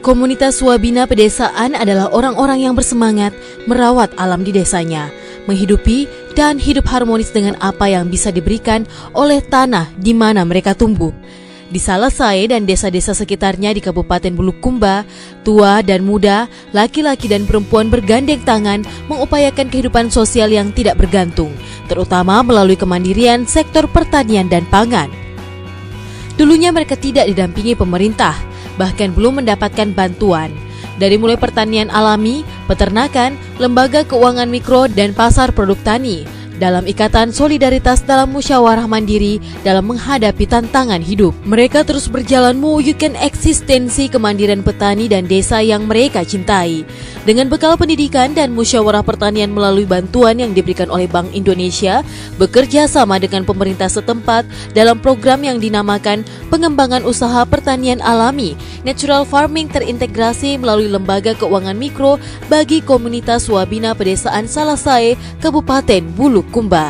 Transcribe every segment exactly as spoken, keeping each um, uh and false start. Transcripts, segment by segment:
Komunitas Swabina Pedesaan adalah orang-orang yang bersemangat merawat alam di desanya, menghidupi dan hidup harmonis dengan apa yang bisa diberikan oleh tanah di mana mereka tumbuh. Di Salasae dan desa-desa sekitarnya di Kabupaten Bulukumba, tua dan muda, laki-laki dan perempuan bergandeng tangan mengupayakan kehidupan sosial yang tidak bergantung, terutama melalui kemandirian sektor pertanian dan pangan. Dulunya mereka tidak didampingi pemerintah, bahkan belum mendapatkan bantuan. Dari mulai pertanian alami, peternakan, lembaga keuangan mikro, dan pasar produk tani, dalam ikatan solidaritas dalam musyawarah mandiri dalam menghadapi tantangan hidup. Mereka terus berjalan mewujudkan eksistensi kemandirian petani dan desa yang mereka cintai. Dengan bekal pendidikan dan musyawarah pertanian melalui bantuan yang diberikan oleh Bank Indonesia, bekerja sama dengan pemerintah setempat dalam program yang dinamakan Pengembangan Usaha Pertanian Alami, Natural Farming terintegrasi melalui lembaga keuangan mikro bagi komunitas Swabina Pedesaan Salasae, Kabupaten Bulukumba.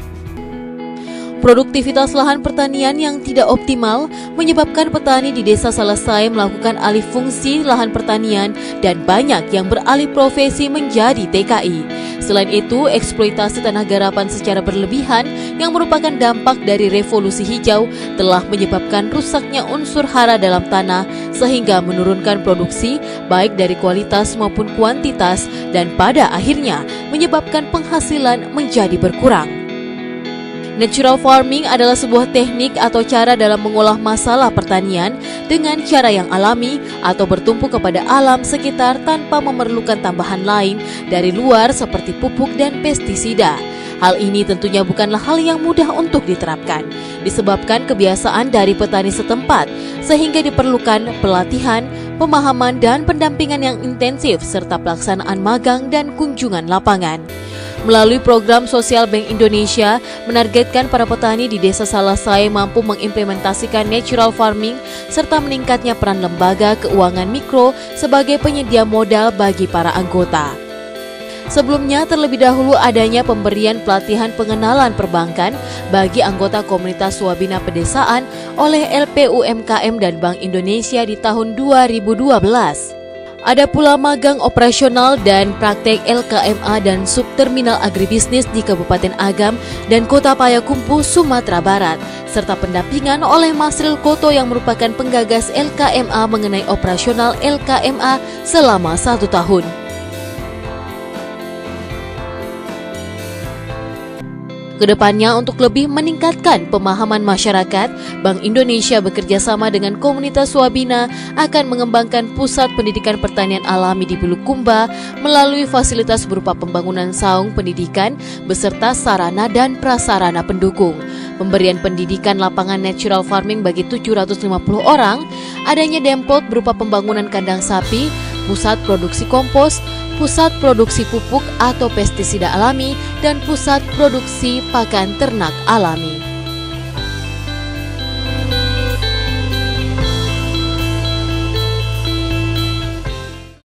Produktivitas lahan pertanian yang tidak optimal menyebabkan petani di desa Salasae melakukan alih fungsi lahan pertanian dan banyak yang beralih profesi menjadi T K I. Selain itu, eksploitasi tanah garapan secara berlebihan yang merupakan dampak dari revolusi hijau telah menyebabkan rusaknya unsur hara dalam tanah sehingga menurunkan produksi baik dari kualitas maupun kuantitas dan pada akhirnya menyebabkan penghasilan menjadi berkurang. Natural farming adalah sebuah teknik atau cara dalam mengolah masalah pertanian dengan cara yang alami atau bertumpu kepada alam sekitar tanpa memerlukan tambahan lain dari luar seperti pupuk dan pestisida. Hal ini tentunya bukanlah hal yang mudah untuk diterapkan, disebabkan kebiasaan dari petani setempat, sehingga diperlukan pelatihan, pemahaman dan pendampingan yang intensif serta pelaksanaan magang dan kunjungan lapangan. Melalui program sosial Bank Indonesia, menargetkan para petani di desa Salasae mampu mengimplementasikan natural farming serta meningkatnya peran lembaga keuangan mikro sebagai penyedia modal bagi para anggota. Sebelumnya, terlebih dahulu adanya pemberian pelatihan pengenalan perbankan bagi anggota komunitas Swabina Pedesaan oleh L P U M K M dan Bank Indonesia di tahun dua ribu dua belas. Ada pula magang operasional dan praktek L K M A dan subterminal agribisnis di Kabupaten Agam dan Kota Payakumbuh, Sumatera Barat, serta pendampingan oleh Masril Koto yang merupakan penggagas L K M A mengenai operasional L K M A selama satu tahun. Kedepannya, untuk lebih meningkatkan pemahaman masyarakat, Bank Indonesia bekerja sama dengan komunitas Swabina akan mengembangkan pusat pendidikan pertanian alami di Bulukumba melalui fasilitas berupa pembangunan saung pendidikan beserta sarana dan prasarana pendukung, pemberian pendidikan lapangan natural farming bagi tujuh ratus lima puluh orang, adanya dempot berupa pembangunan kandang sapi, pusat produksi kompos, pusat produksi pupuk atau pestisida alami, dan pusat produksi pakan ternak alami.